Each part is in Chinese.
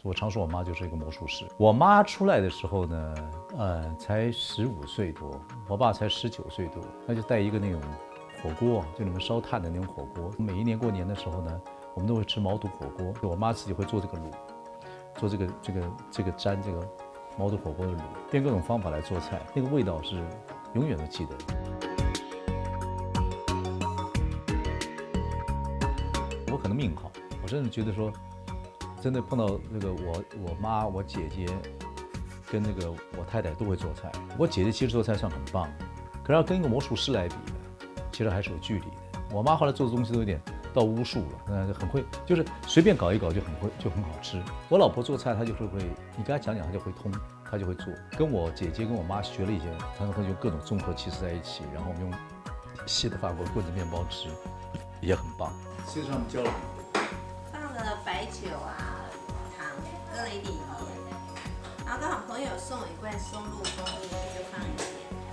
我常说我妈就是一个魔术师。我妈出来的时候呢，才15岁多，我爸才19岁多，那就带一个那种火锅，就你们烧炭的那种火锅。每一年过年的时候呢，我们都会吃毛肚火锅，我妈自己会做这个卤，做这个沾这个毛肚火锅的卤，变各种方法来做菜，那个味道是永远都记得。我可能命好，我真的觉得说。真的碰到那个我妈、我姐姐跟那个我太太都会做菜。我姐姐其实做菜算很棒，可是要跟一个魔术师来比呢，其实还是有距离的。我妈后来做的东西都有点到巫术了，很会，就是随便搞一搞就很会，就很好吃。我老婆做菜她就是会，你跟她讲讲她就会通，她就会做。跟我姐姐跟我妈学了一些，她们会用各种综合起司在一起，然后我们用细的法国棍子面包吃，也很棒。其实他们教了放了白酒啊。搁了一点盐，然后刚好朋友送我一罐松露蜂蜜，就放一点。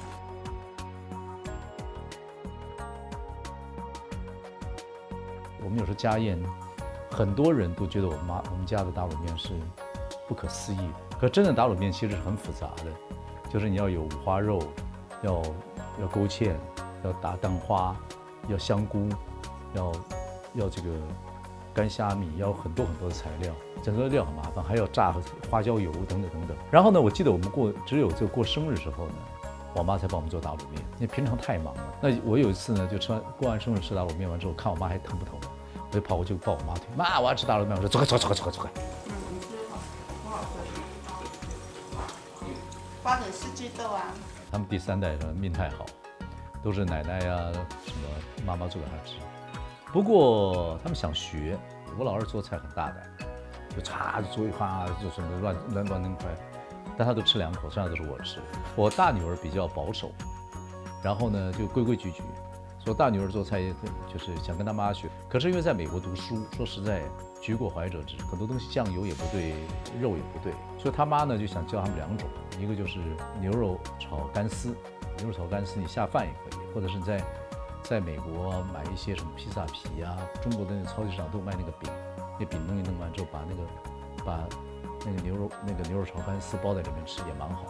我们有时候家宴，很多人都觉得我们家的打卤面是不可思议的。可真的打卤面其实是很复杂的，就是你要有五花肉，要勾芡，要打蛋花，要香菇，要这个干虾米，要很多的材料。整个料很麻烦，还要炸花椒油等等。然后呢，我记得我们只有过生日时候呢，我妈才帮我们做打卤面，因为平常太忙了。那我有一次呢，就过完生日吃打卤面完之后，看我妈还疼不疼，我就跑过去抱我妈腿，妈，我要吃打卤面。我说走开。 你吃很好吃。花的四季豆啊。 他们第3代的命太好，都是奶奶呀什么妈妈做给他吃。不过他们想学。我老二做菜很大胆，就做一花就什么乱弄块，但他都吃2口，剩下都是我吃。我大女儿比较保守，然后呢就规规矩矩。说大女儿做菜就是想跟她妈学，可是因为在美国读书，说实在居过怀者之，很多东西酱油也不对，肉也不对，所以她妈呢就想教他们2种，一个就是牛肉炒干丝，你下饭也可以，或者是你在美国买一些什么披萨皮啊，中国的那个超级市场都卖那个饼，那饼弄完之后，把那个牛肉炒干丝包在里面吃也蛮好。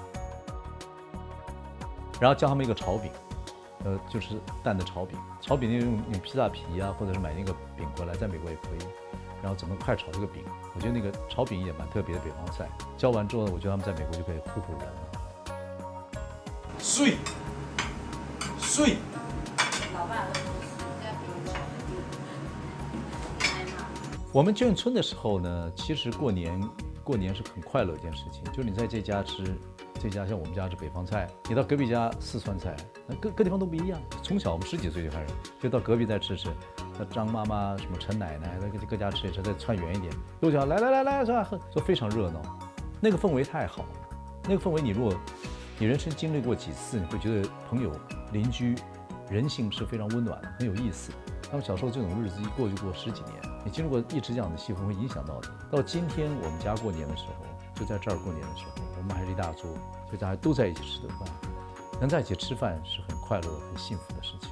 然后教他们一个炒饼，就是蛋的炒饼，炒饼用披萨皮啊，或者是买那个饼回来，在美国也可以。然后怎么快炒这个饼，我觉得那个炒饼也蛮特别的北方菜。教完之后，我觉得他们在美国就可以唬人了。碎。我们眷村的时候呢，其实过年是很快乐的一件事情，就是你在这家吃，这家像我们家是北方菜，你到隔壁家四川菜，那各地方都不一样。从小我们10几岁就开始，就到隔壁再吃，那张妈妈什么陈奶奶，各家吃一吃，再窜远一点，又叫来，是吧？说非常热闹，那个氛围太好了。那个氛围，你人生经历过几次，你会觉得朋友、邻居、人性是非常温暖的，很有意思。他们小时候这种日子一过就过10几年，你经历过一直这样的戏会影响到你。到今天我们家过年的时候，就在这儿过年的时候，我们还是一大桌，就大家都在一起吃的饭，能在一起吃饭是很快乐、很幸福的事情。